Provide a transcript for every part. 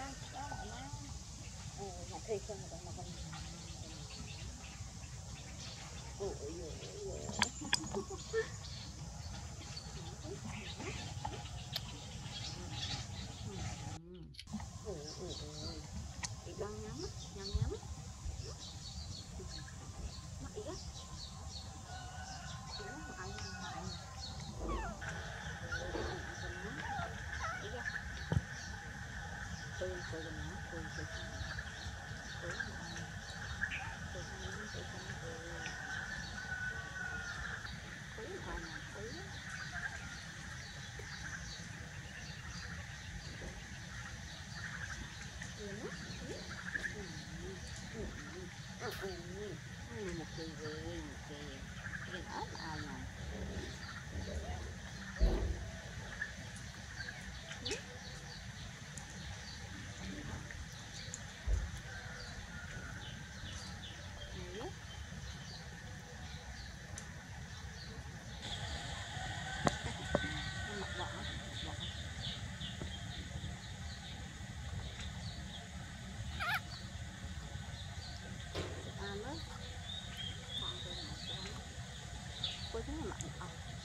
một kỳ về cái ớt ai nè. Quay thế là mặn không?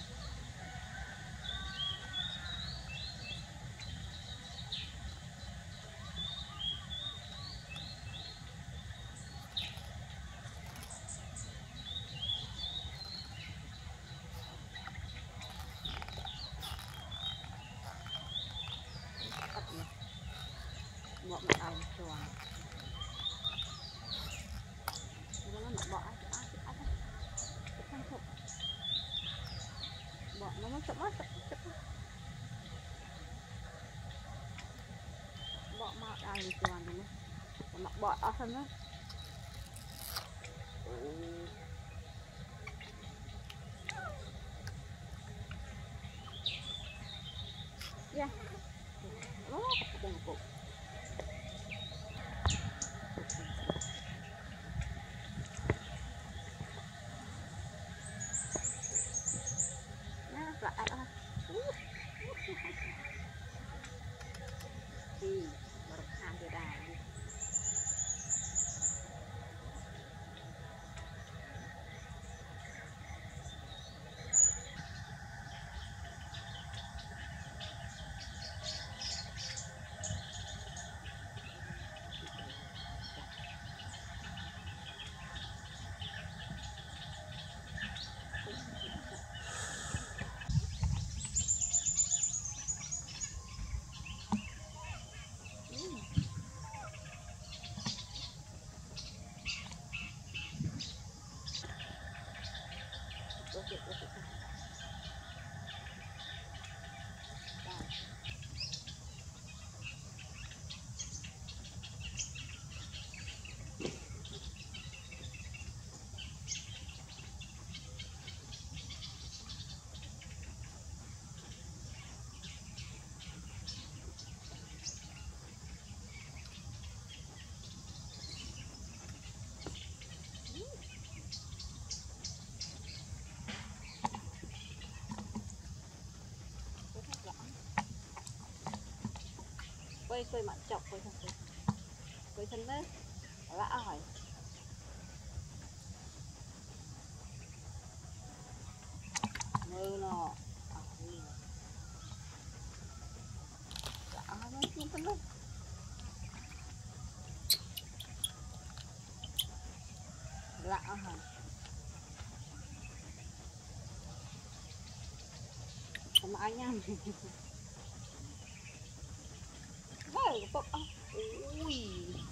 Bọn mình ăn chuồng. Nó là bọn nó mới chậm bọn mà ai đi chuồng rồi mà bọn ở thân đó. Yeah. Nó có một cục. Baru hampir lagi. Quay mặt chọc quay thân đấy lạ hỏi mơ nó lạ nó chung thân đấy lạ hả không ai nha ui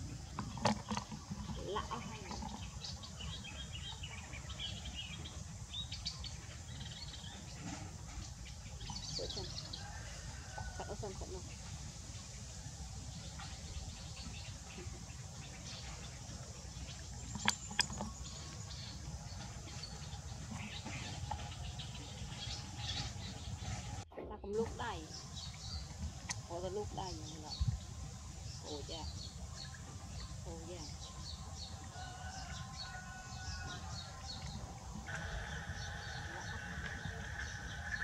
lạ hay sợ chân sợ luôn ta cũng lúc đây có cái lúc đây như vậy ồ dạ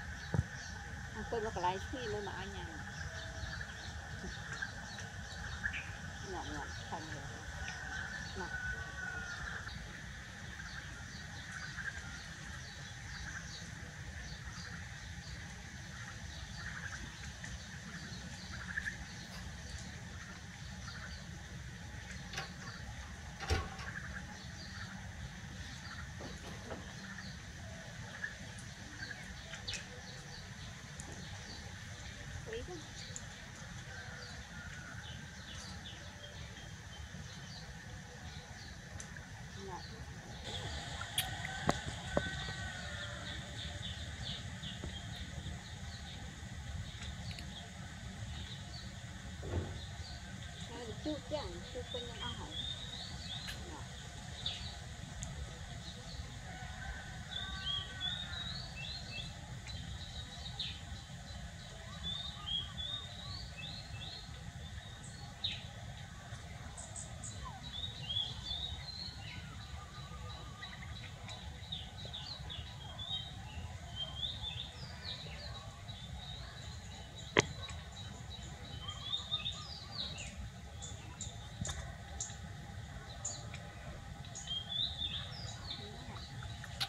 tôi nó cái livestream mà anh nhà chút chẳng chút quên những ao hỏi